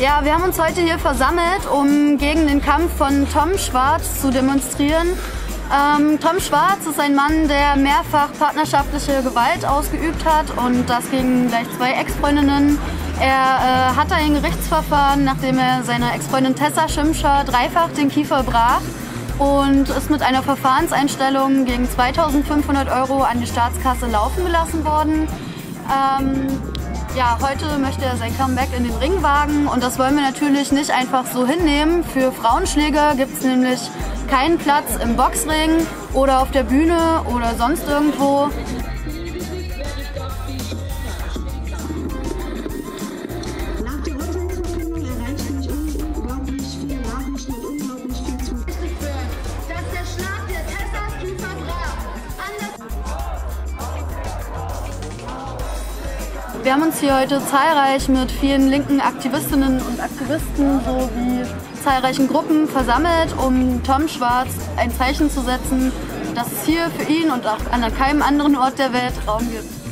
Ja, wir haben uns heute hier versammelt, um gegen den Kampf von Tom Schwarz zu demonstrieren. Tom Schwarz ist ein Mann, der mehrfach partnerschaftliche Gewalt ausgeübt hat und das gegen gleich 2 Ex-Freundinnen. Er hatte ein Gerichtsverfahren, nachdem er seiner Ex-Freundin Tessa Schimscher dreifach den Kiefer brach und ist mit einer Verfahrenseinstellung gegen 2.500 € an die Staatskasse laufen gelassen worden. Ja, heute möchte er sein Comeback in den Ring wagen und das wollen wir natürlich nicht einfach so hinnehmen. Für Frauenschläger gibt es nämlich keinen Platz im Boxring oder auf der Bühne oder sonst irgendwo. Nach der Urteilsverkündung erreichten mich unglaublich viele Nachrichten und unglaublich viel zu. Dass der Schlag der Tessas Kiefer brach. Wir haben uns hier heute zahlreich mit vielen linken Aktivistinnen und Aktivisten sowie zahlreichen Gruppen versammelt, um Tom Schwarz ein Zeichen zu setzen, dass es hier für ihn und auch an keinem anderen Ort der Welt Raum gibt.